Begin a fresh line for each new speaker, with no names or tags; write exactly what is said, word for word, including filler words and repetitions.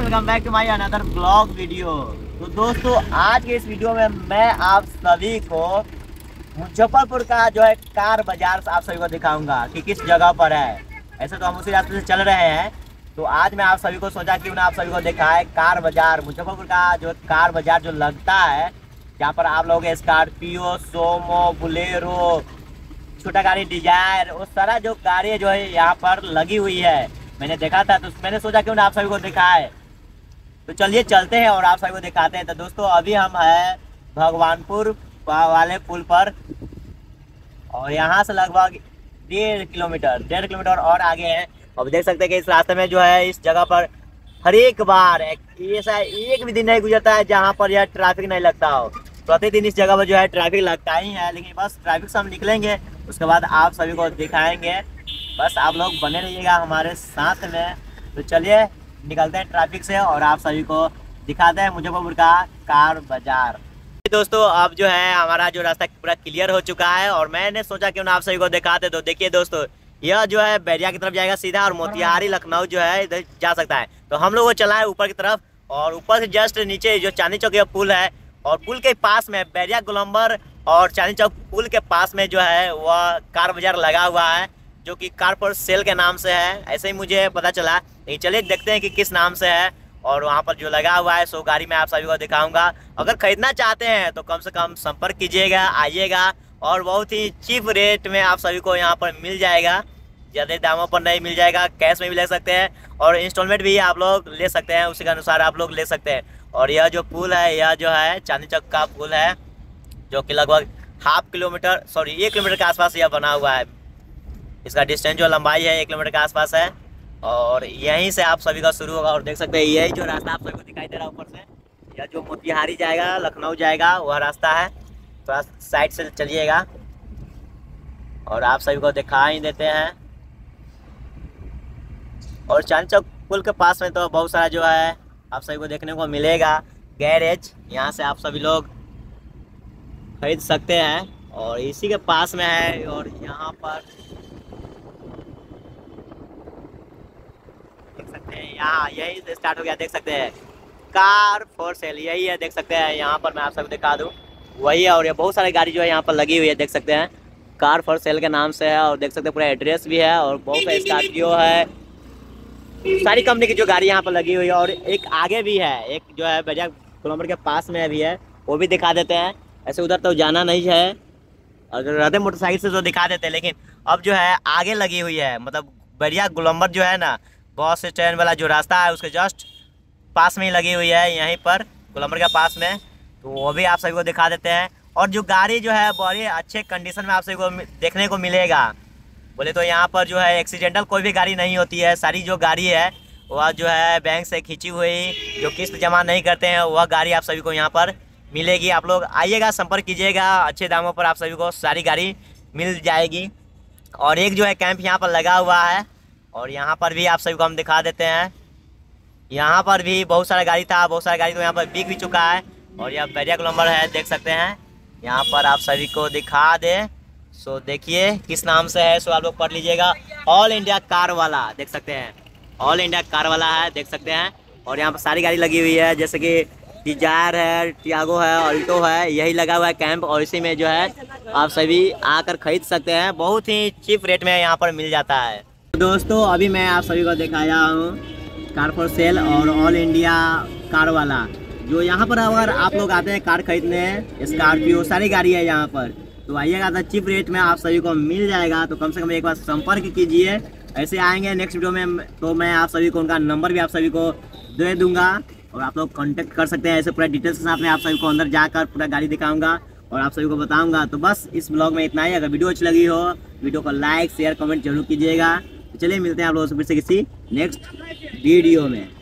Welcome back to my another blog video. तो दोस्तों आज के इस वीडियो में मैं आप सभी को मुजफ्फरपुर का जो है कार बाजार आप सभी को दिखाऊंगा कि किस जगह पर है। ऐसे तो हम उसी रास्ते से चल रहे हैं, तो आज मैं आप सभी को सोचा क्यों ना आप सभी को दिखाए कार बाजार, मुजफ्फरपुर का जो कार बाजार जो लगता है, जहाँ पर आप लोग स्कॉर्पियो, सोमो, बुलेरो, छोटा गाड़ी, डिजायर, वो सारा जो गाड़ी जो है यहाँ पर लगी हुई है मैंने देखा था, तो मैंने सोचा क्यों ना आप सभी को दिखाए। तो चलिए चलते हैं और आप सभी को दिखाते हैं। तो दोस्तों अभी हम हैं भगवानपुर वाले पुल पर और यहाँ से लगभग डेढ़ किलोमीटर डेढ़ किलोमीटर और आगे है। अब देख सकते हैं कि इस रास्ते में जो है इस जगह पर हर एक बार ऐसा एक भी दिन नहीं गुजरता है जहाँ पर यह ट्रैफिक नहीं लगता हो। प्रतिदिन इस जगह पर जो है ट्रैफिक लगता ही है, लेकिन बस ट्रैफिक से हम निकलेंगे उसके बाद आप सभी को दिखाएंगे। बस आप लोग बने रहिएगा हमारे साथ में। तो चलिए निकलते हैं ट्रैफिक से और आप सभी को दिखाते हैं मुजफ्फरपुर का कार बाजार। दोस्तों अब जो है हमारा जो रास्ता पूरा क्लियर हो चुका है और मैंने सोचा क्यों ना आप सभी को दिखाते। तो देखिए दोस्तों, यह जो है बैरिया की तरफ जाएगा सीधा और मोतिहारी लखनऊ जो है इधर जा सकता है। तो हम लोग वो चला है ऊपर की तरफ और ऊपर से जस्ट नीचे जो चांदनी चौक का पुल है और पुल के पास में बैरिया गोलंबर और चांदनी चौक पुल के पास में जो है वह कार बाजार लगा हुआ है, जो कि कार फॉर सेल के नाम से है। ऐसे ही मुझे पता चला, लेकिन चलिए देखते हैं कि किस नाम से है। और वहाँ पर जो लगा हुआ है सो गाड़ी मैं आप सभी को दिखाऊंगा। अगर खरीदना चाहते हैं तो कम से कम संपर्क कीजिएगा, आइएगा और बहुत ही चीप रेट में आप सभी को यहाँ पर मिल जाएगा। ज़्यादा दामों पर नहीं मिल जाएगा, कैश में भी ले सकते हैं और इंस्टॉलमेंट भी आप लोग ले सकते हैं, उसी के अनुसार आप लोग ले सकते हैं। और यह जो पुल है यह जो है चांदनी चौक का पुल है, जो कि लगभग हाफ किलोमीटर सॉरी एक किलोमीटर के आसपास यह बना हुआ है। इसका डिस्टेंस जो लंबाई है एक किलोमीटर के आसपास है और यहीं से आप सभी का शुरू होगा। और देख सकते हैं यही जो रास्ता आप सभी को दिखाई दे रहा है ऊपर से, या जो मोतिहारी जाएगा, लखनऊ जाएगा, वह रास्ता है। थोड़ा साइड से चलिएगा और आप सभी को दिखा ही देते हैं। और चांदनी चौक पुल के पास में तो बहुत सारा जो है आप सभी को देखने को मिलेगा गैरेज, यहाँ से आप सभी लोग खरीद सकते हैं और इसी के पास में है। और यहाँ पर देख सकते हैं, यहाँ यही से स्टार्ट हो गया, देख सकते हैं कार फॉर सेल यही है, देख सकते हैं। यहाँ पर मैं आप सबको दिखा दूँ वही है और ये बहुत सारी गाड़ी जो है यहाँ पर लगी हुई है, देख सकते हैं कार फॉर सेल के नाम से है। और देख सकते हैं पूरा एड्रेस भी है और बहुत सारे स्कॉर्पियो है, सारी कंपनी की जो गाड़ी यहाँ पर लगी हुई है। और एक आगे भी है, एक जो है बैरिया गोलंबर के पास में भी है, वो भी दिखा देते हैं। ऐसे उधर तो जाना नहीं है, अगर रहते मोटरसाइकिल से तो दिखा देते हैं, लेकिन अब जो है आगे लगी हुई है। मतलब बैरिया गोलंबर जो है ना, बस स्टैंड वाला जो रास्ता है उसके जस्ट पास में ही लगी हुई है, यहीं पर गोलंबर के पास में। तो वो भी आप सभी को दिखा देते हैं। और जो गाड़ी जो है बड़ी अच्छे कंडीशन में आप सभी को देखने को मिलेगा। बोले तो यहाँ पर जो है एक्सीडेंटल कोई भी गाड़ी नहीं होती है, सारी जो गाड़ी है वह जो है बैंक से खींची हुई, जो किस्त जमा नहीं करते हैं, वह गाड़ी आप सभी को यहाँ पर मिलेगी। आप लोग आइएगा, संपर्क कीजिएगा, अच्छे दामों पर आप सभी को सारी गाड़ी मिल जाएगी। और एक जो है कैंप यहाँ पर लगा हुआ है और यहाँ पर भी आप सभी को हम दिखा देते हैं। यहाँ पर भी बहुत सारा गाड़ी था, बहुत सारा गाड़ी तो यहाँ पर बिक भी चुका है। और यह बैरिया गोलंबर है, देख सकते हैं यहाँ पर आप सभी को दिखा दे। सो देखिए किस नाम से है, सो आप लोग पढ़ लीजिएगा। ऑल इंडिया कार वाला, देख सकते हैं ऑल इंडिया कार वाला है, देख सकते हैं। और यहाँ पर सारी गाड़ी लगी हुई है, जैसे कि डिजायर है, टियागो है, ऑल्टो है, यही लगा हुआ है कैंप। और इसी में जो है आप सभी आकर खरीद सकते हैं, बहुत ही चीप रेट में यहाँ पर मिल जाता है। दोस्तों अभी मैं आप सभी को दिखाया हूँ कार फॉर सेल और ऑल इंडिया कार वाला, जो यहाँ पर अगर आप लोग आते हैं कार खरीदने, स्कॉर्पियो सारी गाड़ी है यहाँ पर, तो आइएगा तो चीप रेट में आप सभी को मिल जाएगा। तो कम से कम एक बार संपर्क कीजिए। ऐसे आएंगे नेक्स्ट वीडियो में तो मैं आप सभी को उनका नंबर भी आप सभी को दे दूंगा और आप लोग कांटेक्ट कर सकते हैं। ऐसे पूरा डिटेल्स के साथ में आप सभी को अंदर जाकर पूरा गाड़ी दिखाऊंगा और आप सभी को बताऊंगा। तो बस इस ब्लॉग में इतना ही। अगर वीडियो अच्छी लगी हो वीडियो को लाइक शेयर कमेंट जरूर कीजिएगा। तो चलिए मिलते हैं आप लोगों से फिर से किसी नेक्स्ट वीडियो में।